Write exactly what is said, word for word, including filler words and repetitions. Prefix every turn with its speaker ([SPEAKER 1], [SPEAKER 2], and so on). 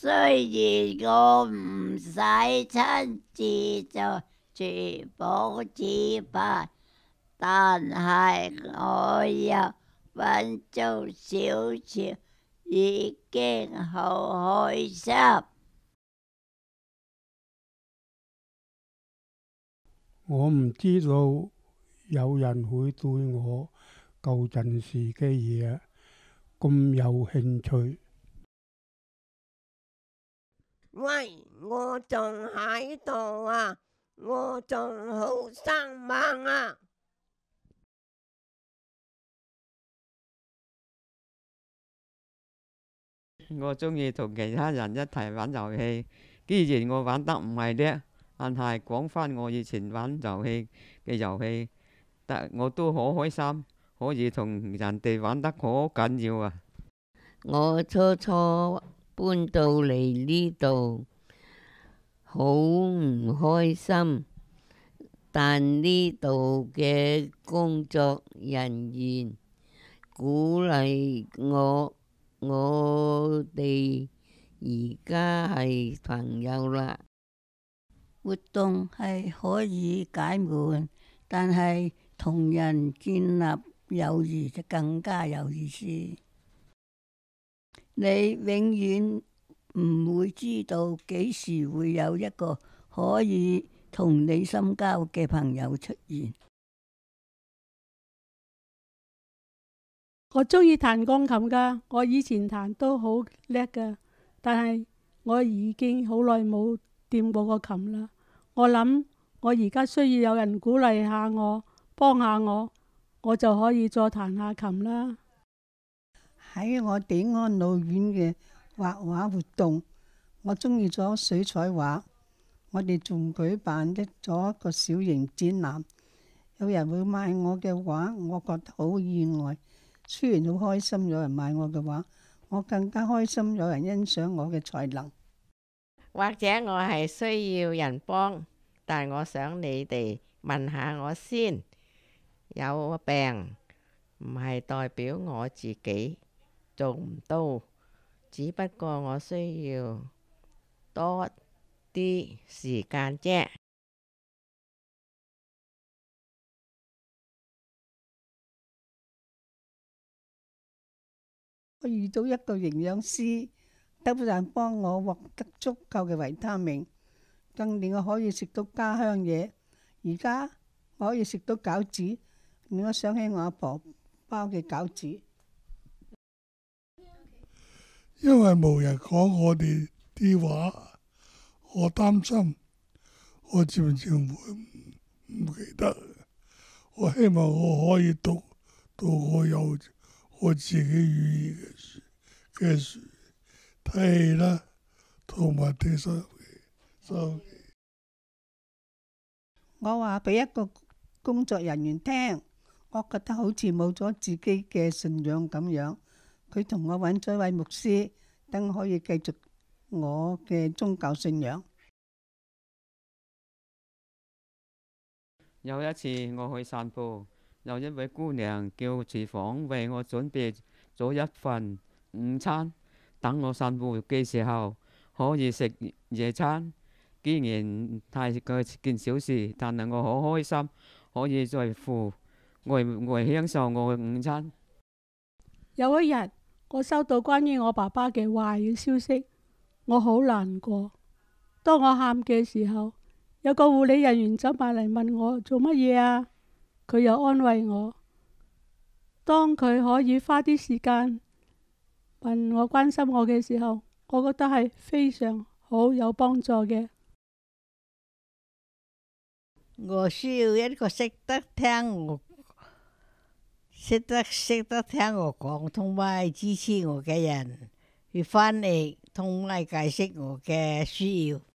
[SPEAKER 1] 雖然我唔使親自做全部指派，但係我有份做少少已經好開心。
[SPEAKER 2] 我唔知道有人會對我舊陣時嘅嘢咁有興趣。
[SPEAKER 3] 喂，我仲喺度啊！我仲好生猛啊！
[SPEAKER 4] 我鍾意同其他人一齊玩遊戲，既然我玩得唔係叻，但係講返我以前玩遊戲嘅遊戲，但我都好開心，可以同人哋玩得好緊要啊！
[SPEAKER 1] 我初初搬到嚟呢度，好唔開心，但呢度嘅工作人員鼓勵我，我哋而家係朋友啦。活動係可以解悶，但係同人建立友誼就更加有意思。你永遠唔會知道幾時會有一個可以同你深交嘅朋友出現。
[SPEAKER 5] 我鍾意彈鋼琴㗎，我以前彈都好叻㗎，但係我已經好耐冇掂過個琴啦。我諗我而家需要有人鼓勵下我，幫下我，我就可以再彈下琴啦。
[SPEAKER 6] 喺我哋安老院嘅畫畫活動，我鍾意咗水彩畫。我哋仲舉辦一咗一個小型展覽，有人會買我嘅畫，我覺得好意外。雖然好開心有人買我嘅畫，我更加開心有人欣賞我嘅才能。
[SPEAKER 3] 或者我係需要人幫，但我想你哋問下我先。有病唔係代表我自己做唔到，只不過我需要多啲時間啫。
[SPEAKER 6] 我遇到一個營養師，不但幫我獲得足夠嘅維他命，更令我可以食到家鄉嘢。而家我可以食到餃子，令我想起我阿婆包嘅餃子。
[SPEAKER 7] 因為無人講我哋啲話，我擔心我漸漸會唔記得。我希望我可以讀到我有我自己語言嘅書嘅書睇戲啦，同埋聽收收。
[SPEAKER 6] 我話俾一個工作人員聽，我覺得好似冇咗自己嘅信仰咁樣。佢同我揾咗一位牧師，等我可以繼續我嘅宗教信仰。
[SPEAKER 4] 有一次我去散步，有一位姑娘叫廚房為我準備咗一份午餐，等我散步嘅時候可以食夜餐。既然係個件小事，但係我好開心，可以在乎我我享受我嘅午餐。
[SPEAKER 5] 有一日，我收到關於我爸爸嘅壞嘅消息，我好難過。當我喊嘅時候，有個護理人員走埋嚟問我做乜嘢啊？佢又安慰我。當佢可以花啲時間問我關心我嘅時候，我覺得係非常好有幫助嘅。
[SPEAKER 1] 我需要一個識得聽我識得識得聽我講，同埋支持我嘅人，去翻譯同埋解釋我嘅需要。